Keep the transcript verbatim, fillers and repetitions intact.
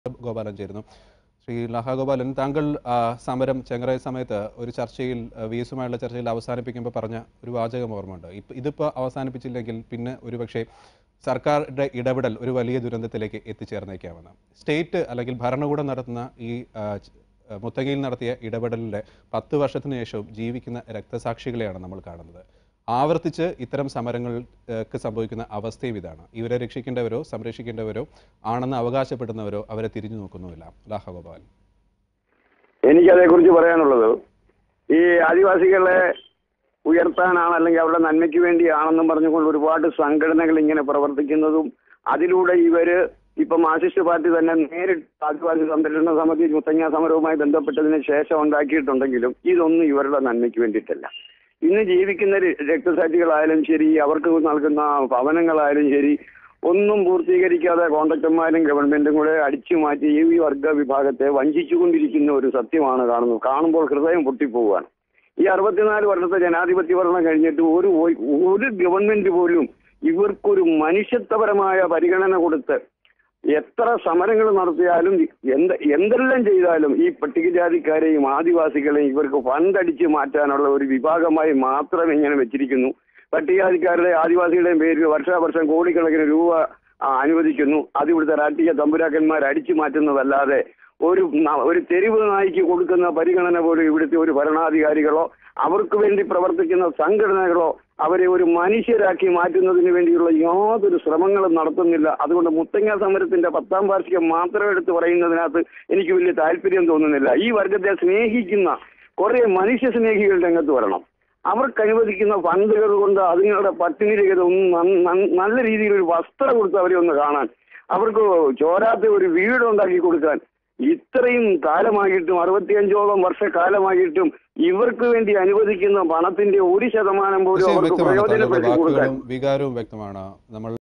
ഗോപാലൻ ചേരുന്നു. ശ്രീ ലഹ ഗോപാലൻ, താങ്കൾ ആ, സമരം ചെങ്ങറ സമയത്ത് ഒരു ചർച്ചയിൽ വി എസുമായുള്ള ചർച്ചയിൽ അവസാനിപ്പിക്കുമ്പോൾ പറഞ്ഞ ഒരു വാചകം ഓർമ്മയുണ്ട്. ഇപ്പം ഇതിപ്പോൾ അവസാനിപ്പിച്ചില്ലെങ്കിൽ പിന്നെ ഒരുപക്ഷെ സർക്കാരുടെ ഇടപെടൽ ഒരു വലിയ ദുരന്തത്തിലേക്ക് എത്തിച്ചേർന്നേക്കാമെന്ന്. സ്റ്റേറ്റ് അല്ലെങ്കിൽ ഭരണകൂടം നടത്തുന്ന ഈ ആ, ച- ആ, മുത്തങ്ങയിൽ നടത്തിയ ഇടപെടലിൻ്റെ പത്ത് വർഷത്തിന് ശേഷവും ജീവിക്കുന്ന രക്തസാക്ഷികളെയാണ് നമ്മൾ കാണുന്നത്. ആവർത്തിച്ച് ഇത്തരം സമരങ്ങൾക്ക് സംഭവിക്കുന്ന അവസ്ഥയും ഇതാണ്. ഇവരെ രക്ഷിക്കേണ്ടവരോ സംരക്ഷിക്കേണ്ടവരോ ആണെന്ന് അവകാശപ്പെടുന്നവരോ അവരെ തിരിഞ്ഞു നോക്കുന്നുമില്ല. ലാഹ ഗോപാൽ. എനിക്കതേക്കുറിച്ച് പറയാനുള്ളത്, ഈ ആദിവാസികളെ ഉയർത്താനാണ് അല്ലെങ്കിൽ അവരുടെ നന്മയ്ക്ക് വേണ്ടിയാണെന്നും പറഞ്ഞുകൊണ്ട് ഒരുപാട് സംഘടനകൾ ഇങ്ങനെ പ്രവർത്തിക്കുന്നതും അതിലൂടെ ഇവര് ഇപ്പൊ മാർക്സിസ്റ്റ് പാർട്ടി തന്നെ നേരിട്ട് ആദിവാസി സംരക്ഷണ സമിതി മുത്തങ്ങ സമരവുമായി ബന്ധപ്പെട്ടതിന് ശേഷം ഉണ്ടാക്കിയിട്ടുണ്ടെങ്കിലും ഇതൊന്നും ഇവരുടെ നന്മയ്ക്ക് വേണ്ടിയിട്ടല്ല. ഇന്ന് ജീവിക്കുന്ന ര- രക്തസാക്ഷികളായാലും ശരി, അവർക്ക് നൽകുന്ന ഭവനങ്ങളായാലും ശരി, ഒന്നും പൂർത്തീകരിക്കാതെ കോൺട്രാക്ടർമാരും ഗവൺമെന്റും കൂടെ അടിച്ചു മാറ്റി ഈ വർഗ വിഭാഗത്തെ വഞ്ചിച്ചുകൊണ്ടിരിക്കുന്ന ഒരു സത്യമാണ് കാണുന്നത്. കാണുമ്പോൾ ഹൃദയം പൊട്ടിപ്പോവുകയാണ്. ഈ അറുപത്തിനാല് വർഷത്തെ ജനാധിപത്യ ഭരണം കഴിഞ്ഞിട്ട് ഒരു ഒരു ഗവൺമെന്റ് പോലും ഇവർക്കൊരു മനുഷ്യത്വപരമായ പരിഗണന കൊടുത്ത് എത്ര സമരങ്ങൾ നടത്തിയാലും എന്ത് എന്തെല്ലാം ചെയ്താലും ഈ പട്ടികജാതിക്കാരെയും ആദിവാസികളെയും ഇവർക്ക് ഫണ്ടടിച്ച് മാറ്റാനുള്ള ഒരു വിഭാഗമായി മാത്രം ഇങ്ങനെ വെച്ചിരിക്കുന്നു. പട്ടികജാതിക്കാരുടെ ആദിവാസികളുടെയും പേരിൽ വർഷാവർഷം കോടിക്കണക്കിന് രൂപ ആ, അനുവദിക്കുന്നു. അത് ഇവിടുത്തെ രാഷ്ട്രീയ തമ്പുരാക്കന്മാർ അടിച്ചു മാറ്റുന്നതല്ലാതെ ഒരു ന- ഒരു തെരുവ് നായ്ക്ക് കൊടുക്കുന്ന പരിഗണന പോലും ഇവിടുത്തെ ഒരു ഭരണാധികാരികളോ അവർക്ക് വേണ്ടി പ്രവർത്തിക്കുന്ന സംഘടനകളോ അവരെ ഒരു മനുഷ്യരാക്കി മാറ്റുന്നതിന് വേണ്ടിയുള്ള യാതൊരു ശ്രമങ്ങളും നടത്തുന്നില്ല. അതുകൊണ്ട് മുത്തങ്ങ സമരത്തിന്റെ പത്താം വാർഷികം മാത്രം എടുത്ത് പറയുന്നതിനകത്ത് എനിക്ക് വലിയ താല്പര്യം തോന്നുന്നില്ല. ഈ വർഗത്തെ സ്നേഹിക്കുന്ന കുറെ മനുഷ്യ സ്നേഹികൾ രംഗത്ത് വരണം. അവർക്ക് അനുവദിക്കുന്ന ഫണ്ടുകൾ കൊണ്ട് അതുങ്ങളുടെ പട്ടിണി രഹിതം ഒന്ന് നന്ന- നന്ന- നല്ല രീതിയിൽ ഒരു വസ്ത്രം കൊടുത്ത് അവരെ ഒന്ന് കാണാൻ, അവർക്ക് ചോരാത്ത ഒരു വീട് ഉണ്ടാക്കി കൊടുക്കാൻ ഇത്രയും കാലമായിട്ടും അറുപത്തിയഞ്ചോളം വർഷക്കാലമായിട്ടും ഇവർക്ക് വേണ്ടി അനുവദിക്കുന്ന പണത്തിന്റെ ഒരു ശതമാനം പോലും വിഷയം അവർക്ക് വ്യക്തമാണ്. താങ്കളുടെ പ്രയോജനപ്പെടുത്തി കൊടുക്കാൻ വാക്കുകളും വികാരവും വ്യക്തമാണ്. നമ്മൾ